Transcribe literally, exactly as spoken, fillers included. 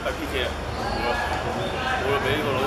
快 P K 了，我我没有了。